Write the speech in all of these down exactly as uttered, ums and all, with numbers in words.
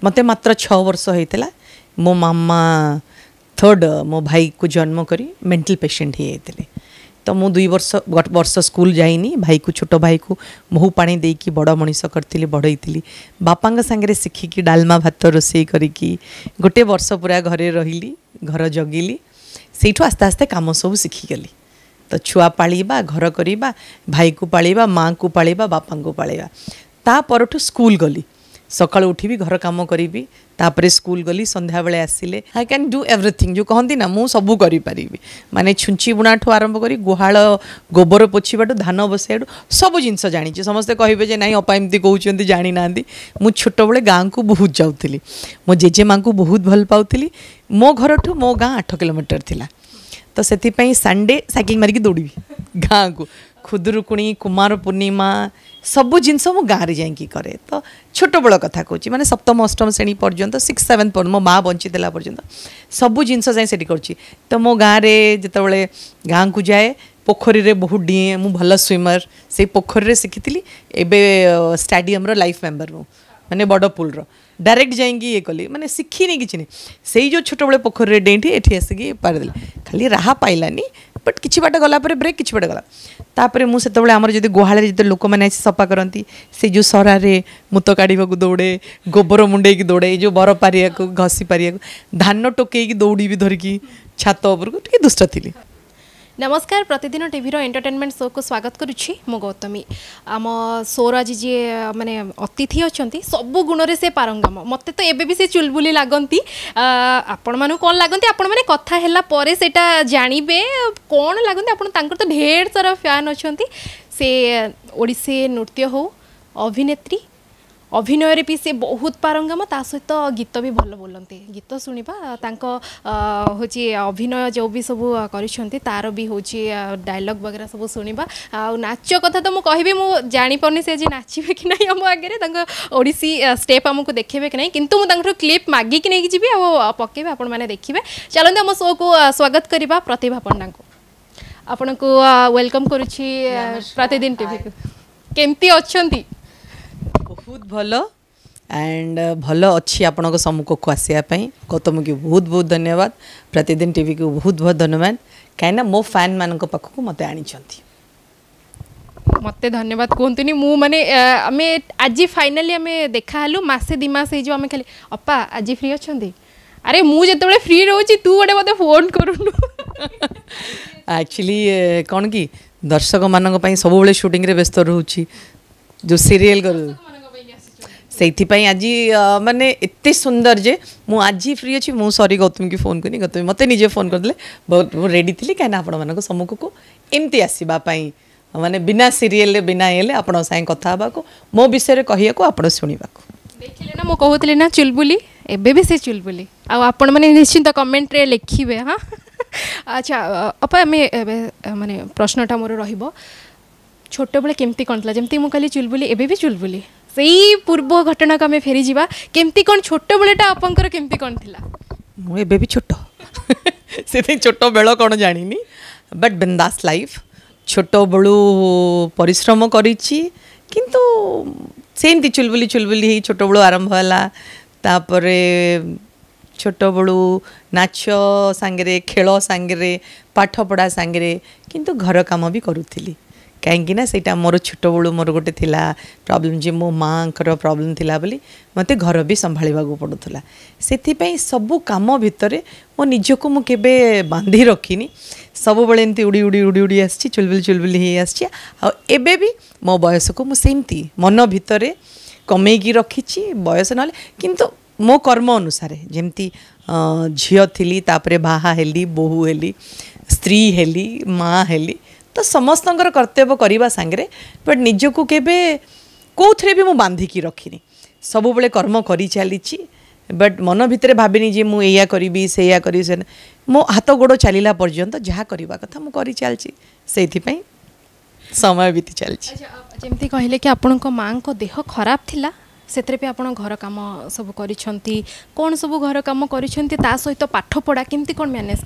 मते मात्र छः वर्ष होता मो मामा थर्ड मो भाई को जन्म करी मेंटल पेशेंट ही होते तो मु दुई वर्ष वर्ष स्कूल जाइनी भाई को छोट भाई को महू पानी देकी बड़ मनीष करी बढ़ई बापा सांगे शिखिकी डालमा भात रोषे करी गोटे वर्ष पूरा घरे रही घर जगिली से आस्ते आस्ते कम सब शिखिगली तो छुआ पालिबा घर करवा भाई को पालिबा माँ को पालिबा बापा को पालिबा ता परठु स्कूल गली सकाळु उठिबी घर काम करी तापरे स्कूल गली संध्या बेले आसिले आई कैन डू एवरीथिंग जो कहती ना मु सबू करी पारिबी माने छुंची बुना ठू आरंभ करी गुहाल गोबर पोछिबाटू धान बसाइडू सब जिनस जानी समस्ते कहे जे नाई अपा एमती कहते जानी ना मु छोट बेले गाँ को बहुत जाऊली मो जेजे माँ को बहुत भल पाऊली मो घर ठू मो गाँ आठ किलोमीटर थिला तो से संडे साइकिल मारिकी दौड़ी गाँ को खुदुरुकुणी कुमार पूर्णिमा सबू जिनस मो गाँव में जाइकी करे तो छोट बड़ कथा कहूँ माने सप्तम अष्टम श्रेणी पर्यंत सिक्स सेवेन पर मो माँ बंची देला पर्यंत सबू जिनस जाए सेठी करुँची तो मो गाँव में जितेबाला गाँ को जाए पोखरी रे बहुत डिए मु भल स्विमर से पोखरी रे शिखी एबे स्टाडियम रो लाइफ मेंबर मु माने बड़ पुल रो डायरेक्ट जाइए ये कली माने शिखिनी कि नहीं से जो छोट बड़े पोखरी डेठी एठी आसिकी पारदेली खाली राहा पाइलानी बट किछि बाट गला पर ब्रेक किछि बाट गला तापरे मु सेत बळे हमर जदी गोहाळे जदी लोक माने सफा करंती से जो सरा रे मुत काढीबा को दौड़े गोबर मुंडे की दौड़े जो बर पारिया को घसी पारिया को धान टोके की दौड़ी भी धरिकी छात ऊपर को टिके दुष्ट थिली। नमस्कार प्रतिदिन टीवीर एंटरटेनमेंट शो को स्वागत करुच्ची मो गौतमी आम शोर आज जी माने अतिथि अच्छा सबु गुण से पारंगम मत तो एबे भी से चुलबुली लगती आपण मानु कौन लगती आपण मैंने कथा है पर सेटा जानवे कौन लगती आप तो ढेर सारा फैन अच्छा से ओडिसी नृत्य हो अभिनेत्री अभिनय भी से बहुत पारंगम ता सहित गीत भी भल बोलते गीत शुणा हूँ अभिनय जो भी सब कर तार भी हूँ डायलॉग वगैरह सब शुणा आ नाच कथा तो मुझे कहि मुझे जापारे से आज नाचे कि नहीं आम आगे ओडिसी स्टेप आमको देखिए कि नहीं किंतु मुझे क्लिप मागिक नहीं जी पकेबे आपण मैंने देखिए चलते आम शो को स्वागत करवा प्रतिभा पंडा को आपण को वेलकम करुच्ची प्रतिदिन टीवी को केमती अच्छी बहुत भल एंड भल अच्छी आपण सम्मुख को आसापी गौतम को बहुत बहुत धन्यवाद प्रतिदिन टीवी को बहुत बहुत धन्यवाद कहीं मो फैन मान पाखक मत आनी मत धन्यवाद कहतुनि मु माने आमे आज फाइनाली आमे देखा हलु मासे दि मास जो आमे खाली अपा आज फ्री अच्छंती अरे मु जेतेबेले फ्री रहउची तू गोटे मते फोन करूनु एक्चुअली कौन कि दर्शक मान सब बेले शूटिंग रे व्यस्त रहउची जो सीरियल करू से आज माने एत सुंदर जे मु आज फ्री अच्छी मु सॉरी गौतम की फोन करनी गौतम मत निजे फोन करदे बहुत रेडी थी कहीं आपण मान सम्मुख को एमती आसवाई माने बिना सीरियल बिना ये आपण सागे कथा को मो विषय कहिया को आपण शुणा देखिले ना मो कहतली ना चुलबुली एबे भी से चुलबुली आपण माने निश्चिंत कमेंट रे लिखिबे हाँ अच्छा अपा आमे माने प्रश्नटा मोर रहिबो छोट बेले केमती कौन था जमती मुझे चुलबुली एबे भी चुलबुली से पूर्व घटना को आम फेरी जावा केमती कौन छोट बेलेटा आपंकर केमती कौन थिला मु एबे भी छोट से छोट बेल कौन जानी बट बिंदास लाइफ छोट बेलू परिश्रम करिछि किंतु सेमती चुलबुली चुलबुली ही छोट बेलू आरंभ है तापरे छोट बेलू नाच सांगे खेल सांगे पाठ पढ़ा सांगे किंतु घर काम भी करुଥିଲି कहीं ना सेटा मोर छोट बेलू मोर गोटे थिला प्रॉब्लम जे मो माँ कर प्रॉब्लम थिला बोली मते घर भी संभाळिबा को पड़ुला सेथिपई सबु काम भितर मो निजको मु केबे बांधी रखिनी सब बेले एमती उड़ी उड़ी उड़ी उड़ी आसी चुलबुली चुलबुली ही आसी आ एबे भी मो बयस को मु सेमती मन भितर कमेकी रखिछि बयस ना किंतु मो कर्म अनुसार जमती झियो थिली तापरे बाहा हेली बोहू हेली स्त्री हेली माँ हेली तो समस्तंकर कर्तव्य करवा सांगे बट निजको केबे कौथरे भी मु बांधिकी रखिनी सब बेले कर्म करी चली बट मन भितर भाविनी जे मु एया करी से या करी से मो हाथ गोड़ चलला पर्यंत जहाँ करवा कथा मु करी चलची सेथिपई समय बीती चलची जेमती कहले कि आपण को मां को देह खराब थिला सेतरे पे आपण घर काम सब करिसंती कोन सब घर काम करिसंती ता सहित पाठ पढ़ा केमती कोन मैनेज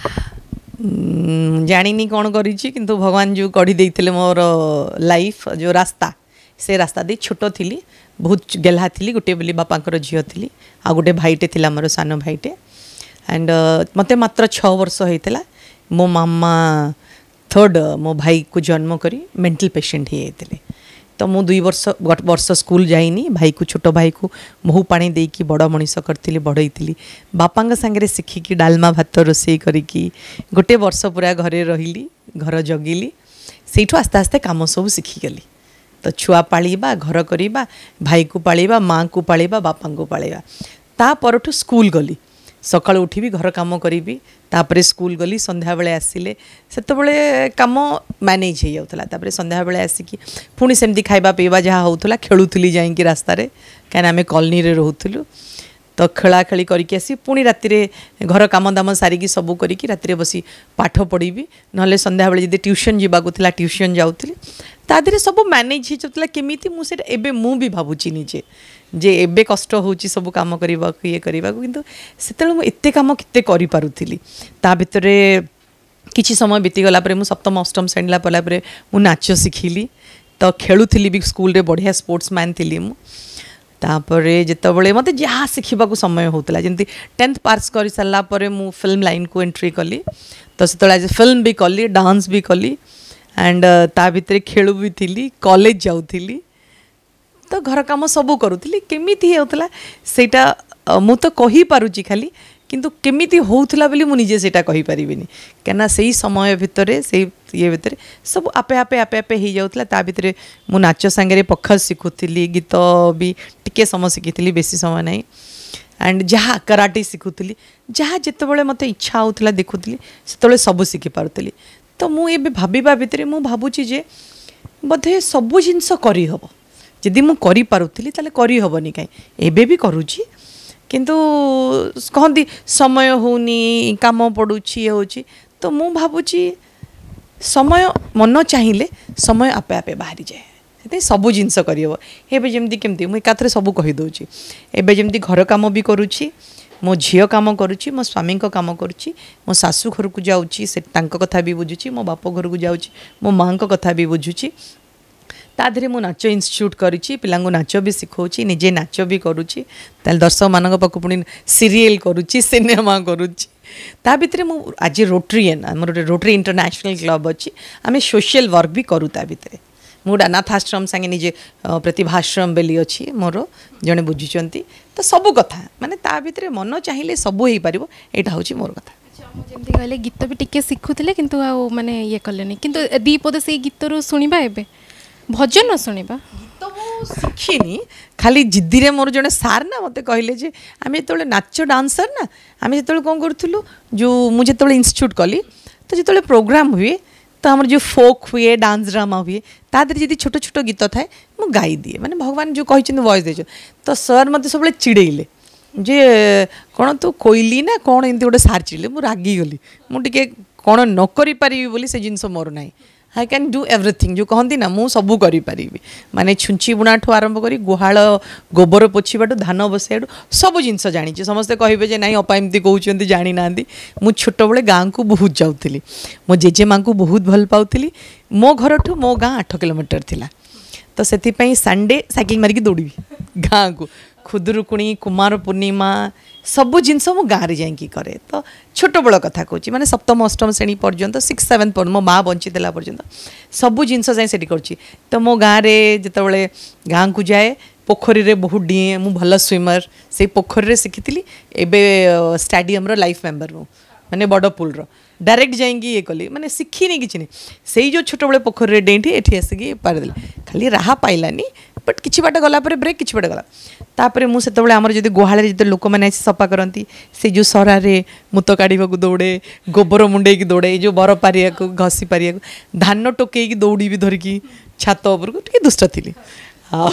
करि जानिनी कौन करी किंतु भगवान जो कढ़ी देते मोर लाइफ जो रास्ता से रास्ता दे छोट थी बहुत गेल्हा थी गोटे बोली बापांकर झील थी आ गोटे भाईटे थी मोर सान भाईटे एंड मत मात्र छः वर्ष होता मो मामा थर्ड मो भाई को जन्म करी मेंटल पेशेंट ही होते तो मु दुई वर्ष गत वर्ष स्कूल जाइनी भाई को छोट भाई को महू पानी देकी बड़ मनीष करी बढ़ई बापा सांगे शिखिकी डालमा भात रोषे करी गोटे वर्ष पूरा घरे रही घर जगिली से आस्ते आस्ते कम सब शिखिगली तो छुआ पालिबा घर करिबा भाई को पालिबा माँ को पालिबा बापा को पालिबा ता परठु स्कूल गली सकाळु उठिबी घर काम करिबी तापरे स्कूल गली संध्या बेले आसिले सेतबेले काम मैनेज हो जाउतला तापरे संध्या बेले आसिकी पुणी सेमती खाइबा पीवा जहाँ होउतला खेलुथली जाइकी रास्ता रे काना आमे कॉलोनी रे रहउथलु तो खेला खेली करके आसी पुणी राति रे घर काम दाम सारिकी सबू करिकी राति रे बसी पाठ पढ़ी नहले संध्या बेले जदि ट्यूशन जीवाकू थिला ट्यूशन जाउथली ता देरे सब मैनेज हो जाउतला केमिति मु से एबे मु भी भाबुची निजे जे एबे कष्ट होची सब काम करबा ये करबा किंतु सेतल मु एते काम किते करि पारुथिली ता भितरे किछि समय बीती गला परे मु सप्तम अष्टम श्रेणी पला परे मु नाच सिखिली तो खेलुथिली भी स्कूल रे बढ़िया स्पोर्ट्समैन थिली मु तापरे जितेबाला मत जहाँ शिखा समय होता जमी टेन्थ पास कर सारा पर मु फिल्म लाइन को एंट्री कली तो से आज फिल्म भी कली डांस भी कली एंड ता भितर खेलु भी थी कॉलेज जाऊली तो घर काम सब करूली केमिति होता सेटा मु तो कही पारुची खाली किंतु केमिति होउथला बोली मु निजे सेटा कहि परिबिनी केना सेही समय भितरे सेही ये भितरे सब आपे आपे आपे आपे ही जाउथला ता भितरे मु नाच संगे पखल सिखुथिली गीत भी टिके समय शिखिथिली बेसी समय नहीं एंड जहाँ कराटे शिखुथिली जहाँ जितेबाला मते इच्छा होउथला देखुथिली सेतबेले सब शिखि पारुथिली तो मु एबे भाबिबा भितरे मु भाबुची जे बधे सब जिंस करि हबो जदि मु करि पारुथिली ताले करि हबनी काई एबे भी करूची किंतु कहती समय होनी काम पड़ुची होची तो मु भाबुची समय मन चाहिए समय आपे आपे बाहरी जाए से सबू जिनस करहब एवं जमी केमती मुझे एकाथरे सब कहीदे एवं जमी घर कम भी करुच्ची मो झील कम करुच्ची मो स्वामी कम करुच्ची मो शाशु घर को जाऊँगी से कथा भी बुझुची मो बाप घर को जाऊँगी मो माँ कथा भी बुझुची ता देहरे मु नाच इन्स्टिट्यूट करिछि पिलांगु नाच भी सिखौछि निजे नाच भी करुछि ताल दर्शक मानक पाखु पुणी सीरियल करुछि सिनेमा करुछि ता भितरे मु आज रोटरीयन हमर रोटरी इंटरनेशनल क्लब अछि आमे सोशल वर्क भी करू ता भितरे मु अनाथ आश्रम संगे निजे प्रतिभाश्रम बेली अछि मोर जने बुझिचंती तो सब कथा माने ता भितरे मन चाहिए सब हो पारिबो एटा होछि मोर कथा जमी कहले गीत भी टिके शिखुले किंतु आ माने ये कलेनी किंतु दीपद से गीत रो सुनिबा एबे भजन शुणा तो मु शिखिनी खाली जिद्दी रे मोर जने सार ना मते कहले जे आमे जेतले नाच डांसर ना आमे जेतले कोन करथुलु जो मु जेतले इंस्टीट्यूट कली तो जेतले प्रोग्राम हुए तो हमर जो फोक हुए डांस ड्रामा हुए तादर जदि छोट छोट गीत थाए मु गाई दिए माने भगवान जो कहिछन वॉइस देछ तो सर मते सबले चिड़ेइले जे कोन तू कोइली ना कोन एंती गोटे सार चिड़े मु रागी गली मु टिके कोन न करि पारिबी बोली से जिंस मोर नाही आई कैन डू एवरीथिंग जो कहती ना मु सबू करी माने छुंची बुना ठू आरंभ करी गुहाल गोबर पोछिबाटू धान बसैयाटू सब जिनस जानी समस्ते कहे जे नाई अपा एमती कहते जानी ना मु छोट बड़े गाँ को बहुत जाऊली मो जेजे माँ को बहुत भल पाऊली मो घर ठू मो गाँ आठ किलोमीटर थिला तो से संडे साइकिल मारिकी दौड़ी गाँ को खुदुरुकुणी कुमार पूर्णिमा सबू जिनस मो गाँव में जाकि करे तो छोट बड़ कथा कहूँ माने सप्तम अष्टम श्रेणी पर्यंत सिक्स सेवेन पर मो माँ बंची देला पर्यंत सबू जिनस जाए सेठी करुच्ची तो मो गाँव में जितेबाला गाँ को जाए पोखरी रे बहुत डिए मु भल स्विमर से पोखरी रे शिखी एबे स्टाडियम रो लाइफ मेंबर मु माने बड़ पुल रो डायरेक्ट जाइंगी ये कली माने शिखिनी किछि नहीं से जो छोट बड़े पोखरी रे डेंठी एठी आसिकी पारदेली खाली राहा पाइलानी बट किछि बाट गला पर ब्रेक किछि बाट गला तापरे मु सेतबेले हमर जदि गुहाले जदि लोक माने सफा करंती से जो सरा रे मुत काढिबा को दौड़े गोबर मुंडे की दौड़े जो बर पारिया को घसी पारिया को धान टोके की दौड़ी भी धरिकी छात ऊपर को टिके दुष्ट थिली हाँ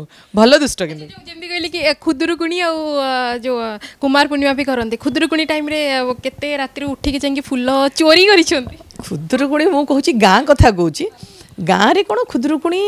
भल दुष्ट कि जमी कहली कि खुदुरुकुणी आ जो कुमार पूर्णिमा भी करते खुदुरुकुणी टाइम रे केते राति उठिक जाइए फुल चोरी कर खुदुरुकुणी मु कहूँ गाँ कथा कहूँ गाँव में कौन खुदुरुकुणी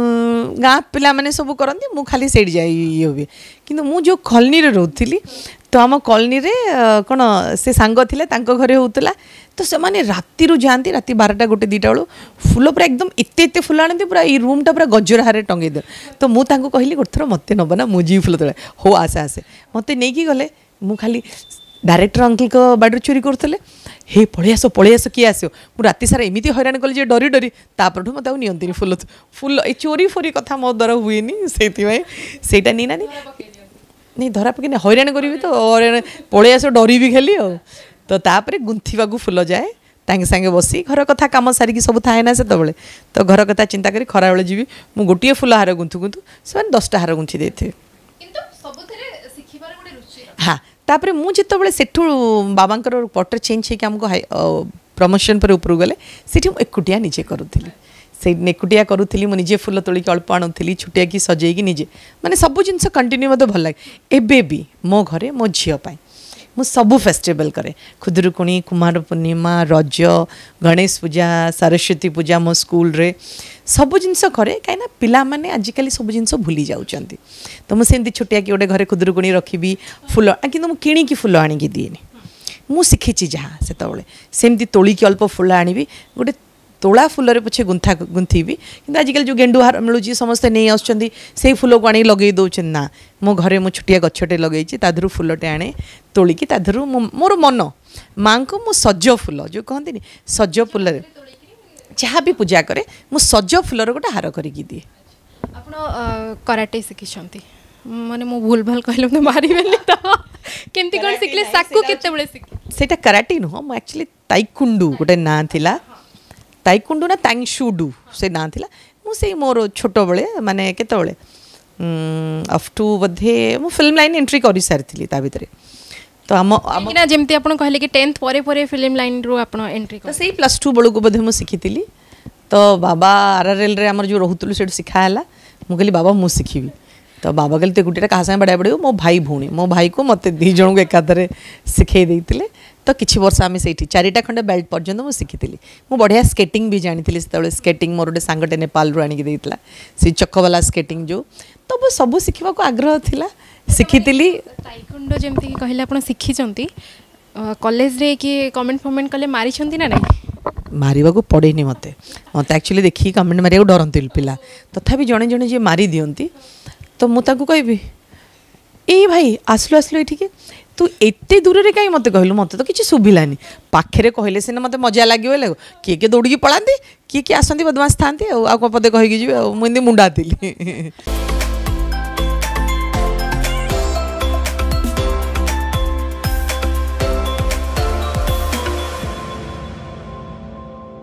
गाँ पिला माने सब करती मु खाली सेठ जाए ये हुए कि मु जो कॉलोनी रे रोथली तो आम कॉलोनी रे कौन से सांग थिले तांको घरे होउतला तो से माने राति रु जांती राति बारटा गोटे दीटा बेलू फूल पूरा एकदम एते एते फूल आनती पूरा ई रूमटा पूरा गजरारे टंगे दे तो मु तांको कहली गोटे थर मते नब ना मु जी फूल तोड़े हो आसे आसे मते नहीं की गले मु खाली डायरेक्टर अंकल को बाड़ी चोरी करते हे पलि आस पलि आस किए आसो मु राति सारा एमती हैरान कली डरी डरी तापरठू मत नियंती फुल फुल ए चोरी फोरी कथा मो द्वारा हुए से नी ना नहीं धरा पकड़ हैरान करी तो पलि आस डरी भी खाली आ तो तापर गुंथवा फुल जाए तांगे सांगे बसी घर कथा कम सारिकी सब थाए ना से तो घर कथा चिंता करी खरा बेले जी मु गोटे फुल हार गुंथु गुंथु से दसटा हार गुंथी देते हाँ तापर मु जिते सेठू बाबांकर पटर चेंज होकर आमको प्रमोशन पर ऊपर गले से एकुटिया निजे करूली से एकुटिया करूली मुझे फुल तोलिक अल्प आणुली छुटिया कि सजेगी निजे माने सब जिनस कंटिन्यू मत भल लगे एबे भी मो घरे मो झीपाई मु सबू फेस्टिवल करे खुदुरुकुणी कुमार पूर्णिमा रज गणेश पूजा सरस्वती पूजा मो स्कूल रे सब जिनस करे कहीं पिला माने आजिकल सब जिनस भूली जाउचंती तो मुझे छोटिया कि गोटे घरे खुदुरुकुणी रखी फुल कि किणी फुल आणिकी दिएनि मु शिखी जहाँ से सेमती तोलिक अल्प फुल आनी गोटे तोला फुलरे पछे गुंथा गुंथीबी कि आजिकल जो गेंडु हार मिलूँ समस्ते नहीं आसुँच से फुल को आनी लगे दौन ना मो घरे मो छुटिया गछटे लगे ताधरू फुलटे आने तोलिकी ताधरू मोर मन माँ को मो सज फुल जो कहती सज फुल जहाँ भी पूजा करे मो सज फुलर गोटे हार करके दिए आपण कराटे शिखिछंती माने मो भूल भाल कहले तो मारी बेली तो केमती कोन सिखले साकू केते बळे सिख सेटा कराटे नु हम एक्चुअली ताइकुंडू गोटे ना थिला ताइकुंडू ना तांगशुडू से ना थिला मु से मोर छोट बळे माने केते बळे अफ टू बधे मु फिल्म लाइन एंट्री करि सारथिली ता भितरे तो आम आम ना जेमती आपण कहले कि टेंथ परे परे फिल्म लाइन रो आपण एंट्री तो सेही प्लस टू बळू को बधे मु सिखितिली तो बाबा आरआरएल रे हमर जो रहुतलु सेट सिखायला मु कहली बाबा मु सिखिबी तो बाबा कहते गोटे क्या सागे बढ़िया बढ़िया मो भाई भौणी मो भाई को मत दी जन को एकाधरे शिखे देते तो किसी वर्ष आम से चारिटा खंडे बेल्ट पर्यंत मुझे शिखी मु बढ़िया स्केटिंग भी जानी से स्केटिंग मोर गोटे सांगटे नेपाल रू आनिक देता से चकवाला स्केटिंग जो तो वो सब शिखा आग्रह थिला शिखी ताइकुंडो जमती कहले आपण शिखिचंती कॉलेज रे कि कमेंट फमेंट कले मारी छंती ना नहीं मारिबा को पड़ेनी मते मते एक्चुअली देखी कमेंट मारिया को डरंती पिला तथापि जणे जणे जे मारी दियंती तो मुझे कहबी ए भाई आसलु आसलु ये तू एते दूर रे कहीं मत कहलु मत तो किसी शुभिलानी पाखे कहले सीना मत मजा लगे किए किए दौड़ी पलाती किए किए आसती बदमाश था पदे कहीकि जी मुझे मुंडा थी